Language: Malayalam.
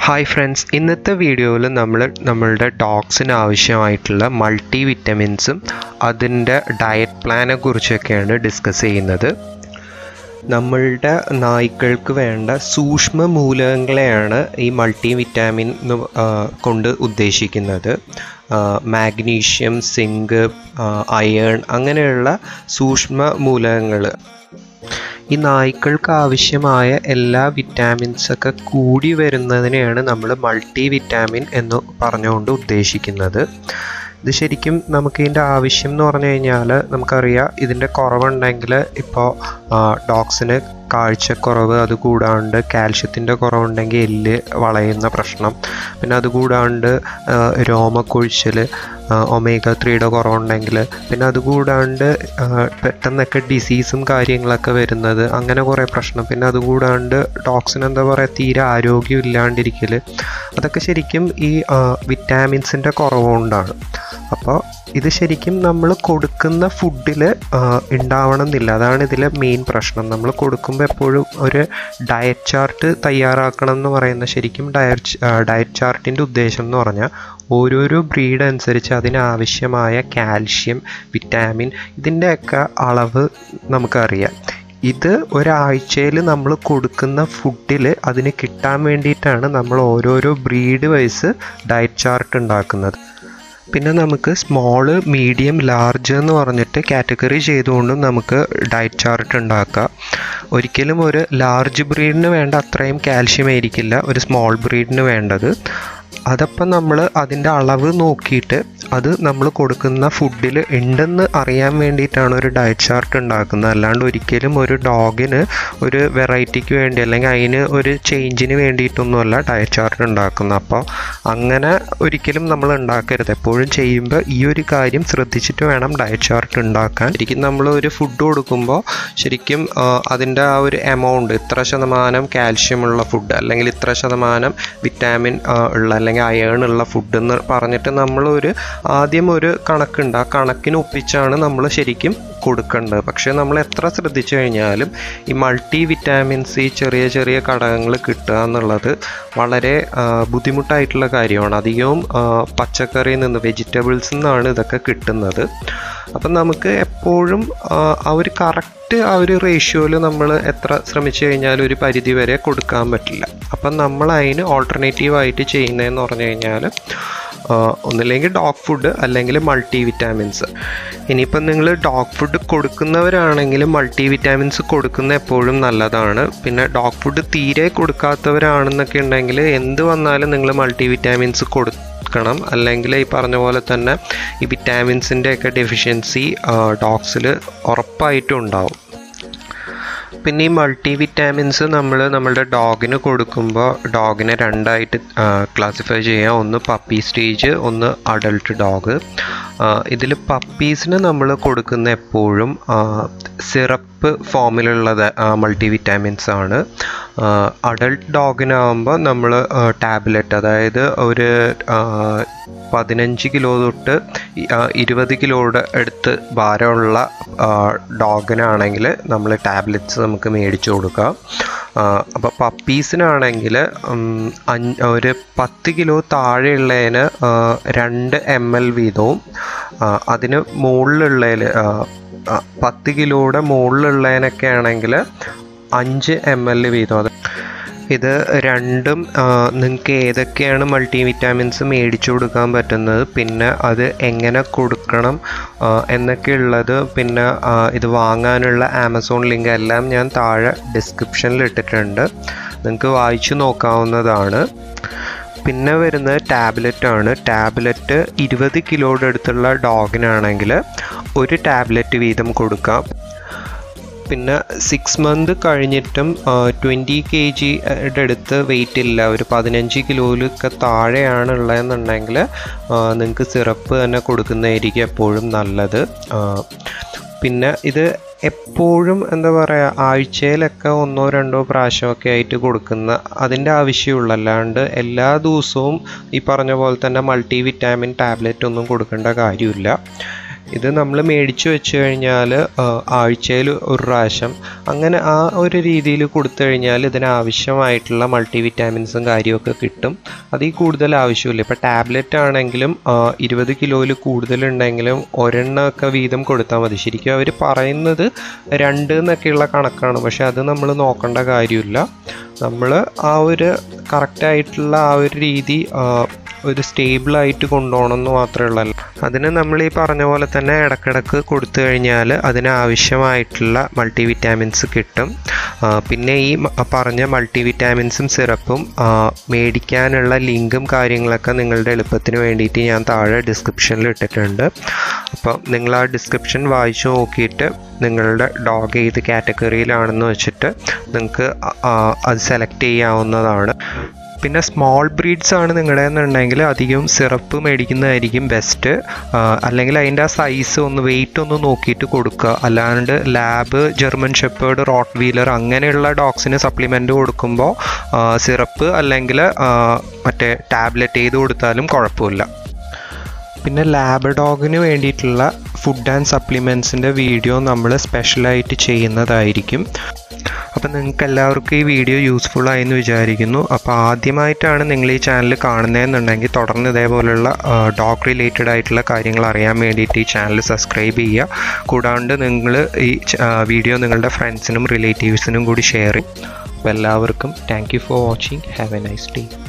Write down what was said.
ഹായ് ഫ്രണ്ട്സ്, ഇന്നത്തെ വീഡിയോയിൽ നമ്മളുടെ ഡോഗ്സിന് ആവശ്യമായിട്ടുള്ള മൾട്ടി വിറ്റമിൻസും അതിൻ്റെ ഡയറ്റ് പ്ലാനെ കുറിച്ചൊക്കെയാണ് ഡിസ്കസ് ചെയ്യുന്നത്. നമ്മളുടെ നായ്ക്കൾക്ക് വേണ്ട സൂക്ഷ്മ മൂലകങ്ങളെയാണ് ഈ മൾട്ടി വിറ്റാമിൻ കൊണ്ട് ഉദ്ദേശിക്കുന്നത്. മാഗ്നീഷ്യം, സിങ്ക്, അയേൺ അങ്ങനെയുള്ള സൂക്ഷ്മ മൂലകങ്ങൾ. ഈ നായ്ക്കൾക്ക് ആവശ്യമായ എല്ലാ വിറ്റാമിൻസൊക്കെ കൂടി വരുന്നതിനെയാണ് നമ്മൾ മൾട്ടി വിറ്റാമിൻ എന്ന് പറഞ്ഞുകൊണ്ട് ഉദ്ദേശിക്കുന്നത്. ഇത് ശരിക്കും നമുക്കിതിൻ്റെ ആവശ്യം എന്ന് പറഞ്ഞു കഴിഞ്ഞാൽ നമുക്കറിയാം, ഇതിൻ്റെ കുറവുണ്ടെങ്കിൽ ഇപ്പോൾ ഡോഗ്സിന് കാഴ്ചക്കുറവ്, അതുകൂടാണ്ട് കാൽഷ്യത്തിൻ്റെ കുറവുണ്ടെങ്കിൽ എല്ല് വളയുന്ന പ്രശ്നം, പിന്നെ അതുകൂടാണ്ട് രോമക്കൊഴിച്ചിൽ, ഒമേഗ 3യുടെ കുറവുണ്ടെങ്കിൽ, പിന്നെ അതുകൂടാണ്ട് പെട്ടെന്നൊക്കെ ഡിസീസും കാര്യങ്ങളൊക്കെ വരുന്നത്, അങ്ങനെ കുറേ പ്രശ്നം, പിന്നെ അതുകൂടാണ്ട് ഡോഗ്സിന് എന്താ പറയുക, തീരെ ആരോഗ്യം ഇല്ലാണ്ടിരിക്കൽ, അതൊക്കെ ശരിക്കും ഈ വിറ്റാമിൻസിൻ്റെ കുറവുകൊണ്ടാണ്. അപ്പോൾ ഇത് ശരിക്കും നമ്മൾ കൊടുക്കുന്ന ഫുഡിൽ ഉണ്ടാവണമെന്നില്ല. അതാണ് ഇതിലെ മെയിൻ പ്രശ്നം. നമ്മൾ കൊടുക്കുമ്പോൾ എപ്പോഴും ഒരു ഡയറ്റ് ചാർട്ട് തയ്യാറാക്കണം എന്ന് പറയുന്ന, ശരിക്കും ഡയറ്റ് ചാർട്ടിൻ്റെ ഉദ്ദേശം എന്ന് പറഞ്ഞാൽ ഓരോരോ ബ്രീഡ് അനുസരിച്ച് അതിനാവശ്യമായ കാൽഷ്യം, വിറ്റാമിൻ ഇതിൻ്റെയൊക്കെ അളവ് നമുക്കറിയാം. ഇത് ഒരാഴ്ചയിൽ നമ്മൾ കൊടുക്കുന്ന ഫുഡിൽ അതിന് കിട്ടാൻ വേണ്ടിയിട്ടാണ് നമ്മൾ ഓരോരോ ബ്രീഡ് വൈസ് ഡയറ്റ് ചാർട്ട് ഉണ്ടാക്കുന്നത്. പിന്നെ നമുക്ക് സ്മോള്, മീഡിയം, ലാർജ് എന്ന് പറഞ്ഞിട്ട് കാറ്റഗറി ചെയ്തുകൊണ്ടും നമുക്ക് ഡയറ്റ് ചാർട്ട് ഉണ്ടാക്കാം. ഒരിക്കലും ഒരു ലാർജ് ബ്രീഡിന് വേണ്ട അത്രയും കാൽഷ്യം ആയിരിക്കില്ല ഒരു സ്മോൾ ബ്രീഡിന് വേണ്ടത്. അതപ്പം നമ്മൾ അതിൻ്റെ അളവ് നോക്കിയിട്ട് അത് നമ്മൾ കൊടുക്കുന്ന ഫുഡിൽ ഉണ്ടെന്ന് അറിയാൻ വേണ്ടിയിട്ടാണ് ഒരു ഡയറ്റ് ചാർട്ട് ഉണ്ടാക്കുന്നത്. അല്ലാണ്ട് ഒരിക്കലും ഒരു ഡോഗിന് ഒരു വെറൈറ്റിക്ക് വേണ്ടി അല്ലെങ്കിൽ അതിന് ഒരു ചേഞ്ചിന് വേണ്ടിയിട്ടൊന്നുമല്ല ഡയറ്റ് ചാർട്ട് ഉണ്ടാക്കുന്നത്. അപ്പോൾ അങ്ങനെ ഒരിക്കലും നമ്മൾ ഉണ്ടാക്കരുത്. എപ്പോഴും ചെയ്യുമ്പോൾ ഈ ഒരു കാര്യം ശ്രദ്ധിച്ചിട്ട് വേണം ഡയറ്റ് ചാർട്ട് ഉണ്ടാക്കാൻ. ശരിക്കും നമ്മൾ ഒരു ഫുഡ് കൊടുക്കുമ്പോൾ ശരിക്കും അതിൻ്റെ ആ ഒരു എമൗണ്ട്, ഇത്ര ശതമാനം കാൽഷ്യമുള്ള ഫുഡ് അല്ലെങ്കിൽ ഇത്ര ശതമാനം വിറ്റാമിൻ ഉള്ള അല്ലെങ്കിൽ അയേൺ ഉള്ള ഫുഡ് എന്ന് പറഞ്ഞിട്ട് നമ്മളൊരു ആദ്യം ഒരു കണക്കുണ്ട്. ആ കണക്കിന് ഒപ്പിച്ചാണ് നമ്മൾ ശരിക്കും കൊടുക്കേണ്ടത്. പക്ഷേ നമ്മൾ എത്ര ശ്രദ്ധിച്ചു കഴിഞ്ഞാലും ഈ മൾട്ടി വിറ്റാമിൻസ്, ഈ ചെറിയ ചെറിയ ഘടകങ്ങൾ കിട്ടുക എന്നുള്ളത് വളരെ ബുദ്ധിമുട്ടായിട്ടുള്ള കാര്യമാണ്. അധികവും പച്ചക്കറിയിൽ നിന്ന്, വെജിറ്റബിൾസിൽ നിന്നാണ് ഇതൊക്കെ കിട്ടുന്നത്. അപ്പം നമുക്ക് എപ്പോഴും ആ ഒരു കറക്റ്റ് ആ ഒരു റേഷ്യോയിൽ നമ്മൾ എത്ര ശ്രമിച്ചു കഴിഞ്ഞാലും ഒരു പരിധി വരെ കൊടുക്കാൻ പറ്റില്ല. അപ്പം നമ്മൾ അതിന് ഓൾട്ടർനേറ്റീവായിട്ട് ചെയ്യുന്നതെന്ന് പറഞ്ഞു കഴിഞ്ഞാൽ ഒന്നില്ലെങ്കിൽ ഡോഗ് ഫുഡ് അല്ലെങ്കിൽ മൾട്ടി വിറ്റാമിൻസ്. ഇനിയിപ്പം നിങ്ങൾ ഡോഗ് ഫുഡ് കൊടുക്കുന്നവരാണെങ്കിൽ മൾട്ടി വിറ്റാമിൻസ് കൊടുക്കുന്ന എപ്പോഴും നല്ലതാണ്. പിന്നെ ഡോഗ് ഫുഡ് തീരെ കൊടുക്കാത്തവരാണെന്നൊക്കെ ഉണ്ടെങ്കിൽ എന്ത് വന്നാലും നിങ്ങൾ മൾട്ടി വിറ്റാമിൻസ് കൊടുക്കണം. അല്ലെങ്കിൽ ഈ പറഞ്ഞ പോലെ തന്നെ ഈ വിറ്റാമിൻസിൻ്റെ ഒക്കെ ഡെഫിഷ്യൻസി ഡോഗ്സിൽ ഉറപ്പായിട്ടും ഉണ്ടാവും. പിന്നെ ഈ മൾട്ടി വിറ്റാമിൻസ് നമ്മളുടെ ഡോഗിന് കൊടുക്കുമ്പോൾ ഡോഗിനെ രണ്ടായിട്ട് ക്ലാസിഫൈ ചെയ്യാം. ഒന്ന് പപ്പി സ്റ്റേജ്, ഒന്ന് അഡൾട്ട് ഡോഗ്. ഇതിൽ പപ്പീസിന് നമ്മൾ കൊടുക്കുന്ന എപ്പോഴും സിറപ്പ് ഫോമിലുള്ളത് മൾട്ടി വിറ്റാമിൻസ് ആണ്. അഡൾട്ട് ഡോഗിനാകുമ്പോൾ നമ്മൾ ടാബ്ലറ്റ്, അതായത് ഒരു 15 കിലോ തൊട്ട് 20 കിലോയുടെ അടുത്ത് ഭാരമുള്ള ഡോഗിനാണെങ്കിൽ നമ്മൾ ടാബ്ലറ്റ്സ് നമുക്ക് മേടിച്ചു കൊടുക്കാം. അപ്പോൾ പപ്പീസിനാണെങ്കിൽ ഒരു 10 കിലോ താഴെയുള്ളതിന് 2 ml വീതവും, അതിന് മുകളിലുള്ളതിൽ 10 കിലോയുടെ മുകളിലുള്ളതിനൊക്കെ ആണെങ്കിൽ 5 ml വീതം. ഇത് രണ്ടും നിങ്ങൾക്ക് ഏതൊക്കെയാണ് മൾട്ടി വിറ്റാമിൻസ് മേടിച്ചു കൊടുക്കാൻ പറ്റുന്നത്, പിന്നെ അത് എങ്ങനെ കൊടുക്കണം എന്നൊക്കെ ഉള്ളത്, പിന്നെ ഇത് വാങ്ങാനുള്ള ആമസോൺ ലിങ്ക് എല്ലാം ഞാൻ താഴെ ഡിസ്ക്രിപ്ഷനിൽ ഇട്ടിട്ടുണ്ട്. നിങ്ങൾക്ക് വായിച്ചു നോക്കാവുന്നതാണ്. പിന്നെ വരുന്നത് ടാബ്ലറ്റാണ്. ടാബ്ലറ്റ് 20 കിലോയുടെ അടുത്തുള്ള ഡോഗിനാണെങ്കിൽ ഒരു ടാബ്ലറ്റ് വീതം കൊടുക്കാം. പിന്നെ 6 മന്ത് കഴിഞ്ഞിട്ടും 20 kgയുടെ അടുത്ത് വെയിറ്റ് ഇല്ല, ഒരു 15 കിലോയിലൊക്കെ താഴെയാണ് ഉള്ളതെന്നുണ്ടെങ്കിൽ നിങ്ങൾക്ക് സിറപ്പ് തന്നെ കൊടുക്കുന്നതായിരിക്കും എപ്പോഴും നല്ലത്. പിന്നെ ഇത് എപ്പോഴും എന്താ പറയുക, ആഴ്ചയിലൊക്കെ 1-2 പ്രാവശ്യമൊക്കെ ആയിട്ട് കൊടുക്കുന്ന അതിൻ്റെ ആവശ്യമുള്ളൂ. അല്ലാണ്ട് എല്ലാ ദിവസവും ഈ പറഞ്ഞ പോലെ തന്നെ മൾട്ടി വിറ്റാമിൻ ടാബ്ലറ്റ് ഒന്നും കൊടുക്കേണ്ട കാര്യമില്ല. ഇത് നമ്മൾ മേടിച്ചു വെച്ച് കഴിഞ്ഞാൽ ആഴ്ചയിൽ ഒരു പ്രാവശ്യം അങ്ങനെ ആ ഒരു രീതിയിൽ കൊടുത്തു കഴിഞ്ഞാൽ ഇതിനാവശ്യമായിട്ടുള്ള മൾട്ടി വിറ്റാമിൻസും കാര്യമൊക്കെ കിട്ടും. അതിൽ കൂടുതൽ ആവശ്യമില്ല. ഇപ്പോൾ ടാബ്ലറ്റ് ആണെങ്കിലും 20 കിലോയിൽ കൂടുതലുണ്ടെങ്കിലും ഒരെണ്ണമൊക്കെ വീതം കൊടുത്താൽ മതി. ശരിക്കും അവർ പറയുന്നത് 2 എന്നൊക്കെയുള്ള കണക്കാണ്. പക്ഷെ അത് നമ്മൾ നോക്കേണ്ട കാര്യമില്ല. നമ്മൾ ആ ഒരു കറക്റ്റായിട്ടുള്ള ആ ഒരു രീതി ഒരു സ്റ്റേബിളായിട്ട് കൊണ്ടുപോകണമെന്ന് മാത്രമേ ഉള്ളൂ. അതിന് നമ്മൾ ഈ പറഞ്ഞ പോലെ തന്നെ ഇടയ്ക്കിടയ്ക്ക് കൊടുത്തു കഴിഞ്ഞാൽ അതിനാവശ്യമായിട്ടുള്ള മൾട്ടി വിറ്റാമിൻസ് കിട്ടും. പിന്നെ ഈ പറഞ്ഞ മൾട്ടി വിറ്റാമിൻസും സിറപ്പും മേടിക്കാനുള്ള ലിങ്കും കാര്യങ്ങളൊക്കെ നിങ്ങളുടെ എളുപ്പത്തിന് വേണ്ടിയിട്ട് ഞാൻ താഴെ ഡിസ്ക്രിപ്ഷനിൽ ഇട്ടിട്ടുണ്ട്. അപ്പോൾ നിങ്ങൾ ആ ഡിസ്ക്രിപ്ഷൻ വായിച്ചു നോക്കിയിട്ട് നിങ്ങളുടെ ഡോഗ് ഏത് കാറ്റഗറിയിലാണെന്ന് വെച്ചിട്ട് നിങ്ങൾക്ക് അത് സെലക്ട് ചെയ്യാവുന്നതാണ്. പിന്നെ സ്മോൾ ബ്രീഡ്സ് ആണ് നിങ്ങളുടെയെന്നുണ്ടെങ്കിൽ അധികം സിറപ്പ് മേടിക്കുന്നതായിരിക്കും ബെസ്റ്റ്. അല്ലെങ്കിൽ അതിൻ്റെ ആ സൈസ് ഒന്ന് വെയിറ്റ് ഒന്ന് നോക്കിയിട്ട് കൊടുക്കുക. അല്ലാണ്ട് lab, German shepherd, rottweiler അങ്ങനെയുള്ള ഡോഗ്സിന് സപ്ലിമെൻ്റ് കൊടുക്കുമ്പോൾ സിറപ്പ് അല്ലെങ്കിൽ മറ്റേ ടാബ്ലറ്റ് ചെയ്ത് കൊടുത്താലും കുഴപ്പമില്ല. പിന്നെ ലാബ് ഡോഗിന് വേണ്ടിയിട്ടുള്ള ഫുഡ് ആൻഡ് സപ്ലിമെൻറ്റ്സിൻ്റെ വീഡിയോ നമ്മൾ സ്പെഷ്യലായിട്ട് ചെയ്യുന്നതായിരിക്കും. അപ്പം നിങ്ങൾക്ക് എല്ലാവർക്കും ഈ വീഡിയോ യൂസ്ഫുൾ ആയെന്ന് വിചാരിക്കുന്നു. അപ്പോൾ ആദ്യമായിട്ടാണ് നിങ്ങൾ ഈ ചാനൽ കാണുന്നതെന്നുണ്ടെങ്കിൽ തുടർന്ന് ഇതേപോലെയുള്ള ഡോഗ് റിലേറ്റഡ് ആയിട്ടുള്ള കാര്യങ്ങൾ അറിയാൻ വേണ്ടിയിട്ട് ഈ ചാനൽ സബ്സ്ക്രൈബ് ചെയ്യുക. കൂടാണ്ട് നിങ്ങൾ ഈ വീഡിയോ നിങ്ങളുടെ ഫ്രണ്ട്സിനും റിലേറ്റീവ്സിനും കൂടി ഷെയർ ചെയ്യും. അപ്പോൾ എല്ലാവർക്കും thank you for watching. Have a nice day.